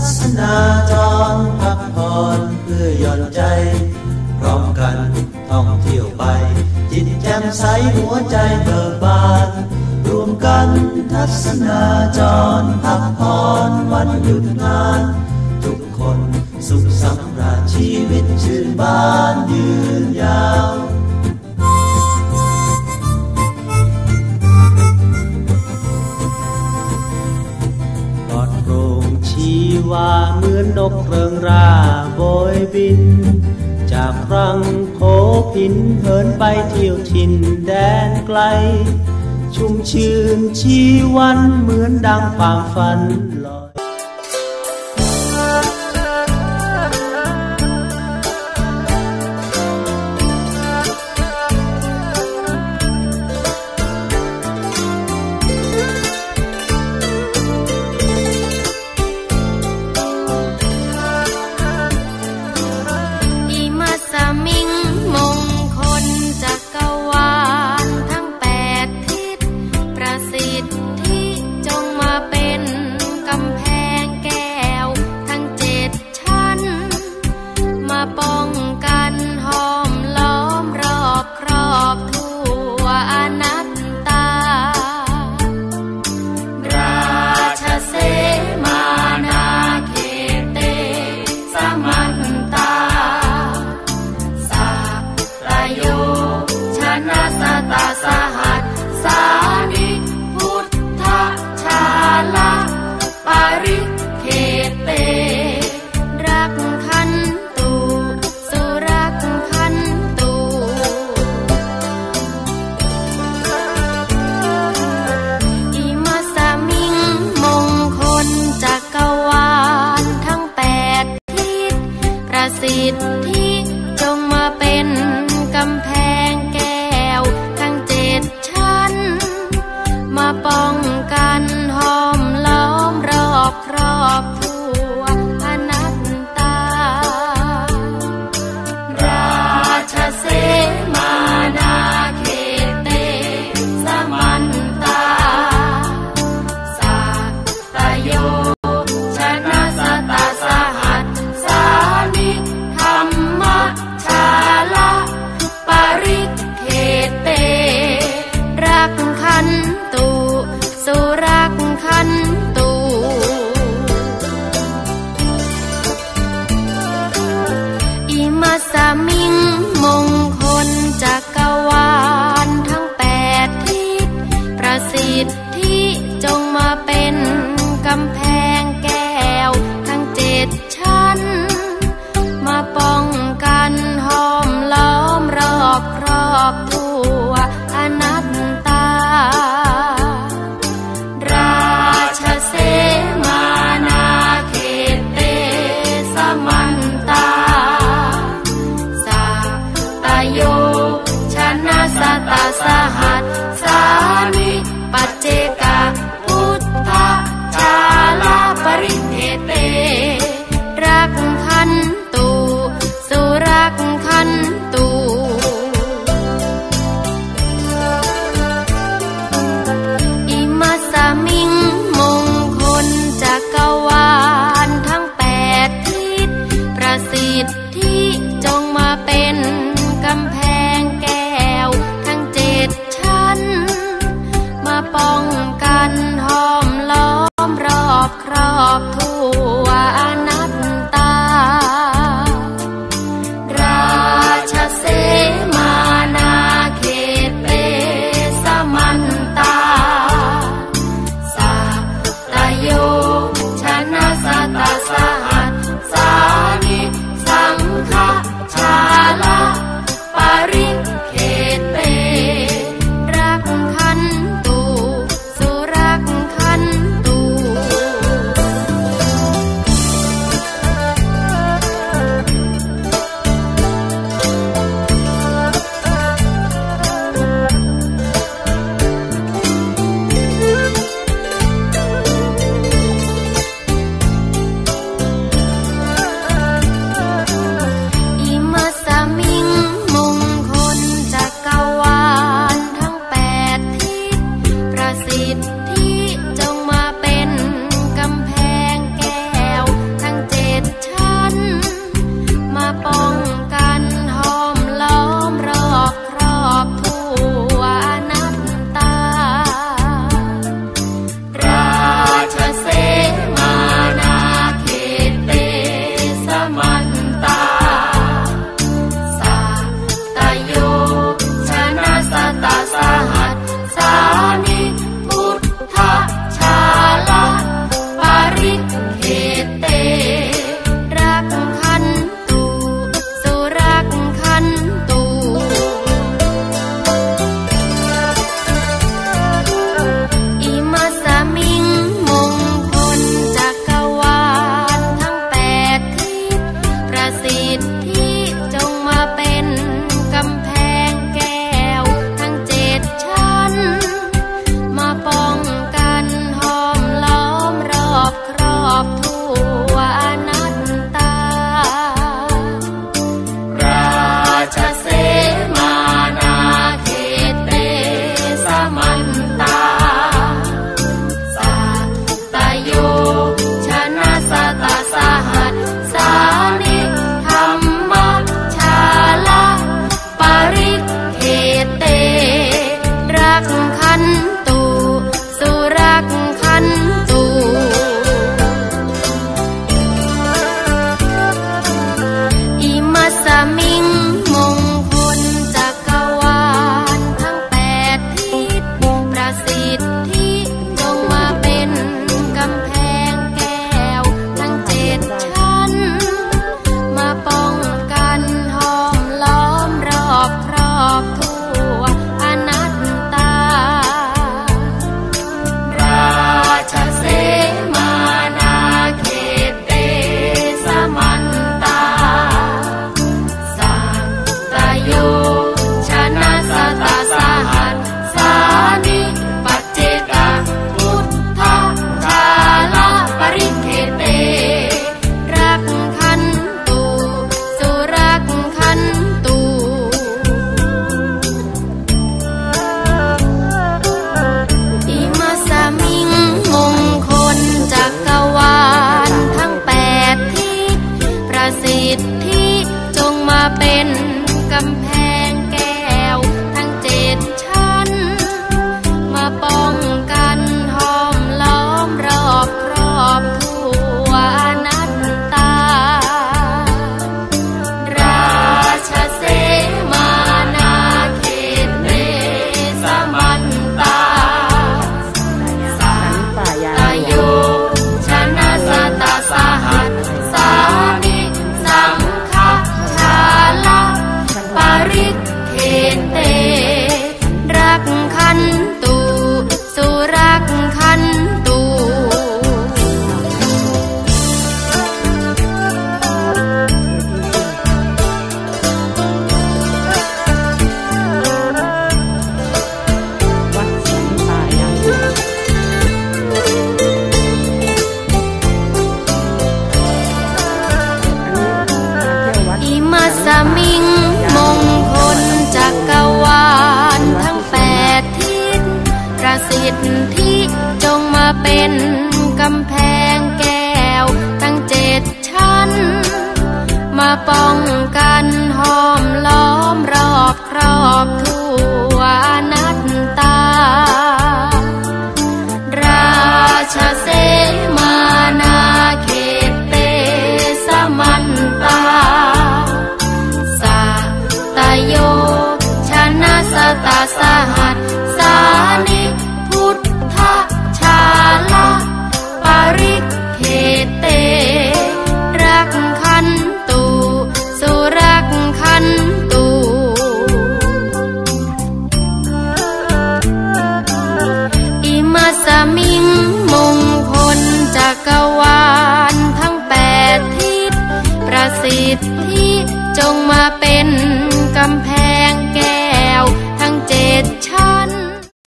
ศนาจรพักผ่อนเพื่อหย่อนใจพร้อมกันท่องเที่ยวไปจิตแจ่มใสหัวใจเบิกบานรวมกันทัศนาจรพักผ่อนวันหยุดงานทุกคนสุขสำราญชีวิตชื่นบานยืนยาวปลอดโปร่งชีวาเหมือนนกเริงราโบยบินจากครั้งโผพินเหินไปเที่ยวถิ่นแดนไกลชุ่มชื่นชีวันเหมือนดังความฝันลอยสิทธิจงมาเป็นกำแพงแก้วทั้ง7 ชั้นมาป้องกันห้อมล้อมรอบครอบทั่วอนัตตาราชเสมานาเขเตสมันตาสัตโยชนะสตาสหัสสานิธรรมชาละปริเขเตรักขันตุสุรักขันตุอิมัสสมิงมงคลจักรวาลทั้ง8 ทิศประสิทธิจงมาเป็นกำแพงแก้วทั้ง7 ชั้นมาป้องกันห้อมล้อมรอบครอบทั่วอนัตตาเป็นกำแพงแก้วตั้ง7 ชั้นมาป้องกันห้อมล้อมรอบครอบทั่วนัตตาราชเสมานาเขตเตสมันตาสัตโยชนะสตาสหัสสานิพุทธชาละปริเขตเตรักขันตุสุรักขันตุอิมัสสมิงมงคลจักรวาลทั้ง8 ทิศประสิทธิจงมาเป็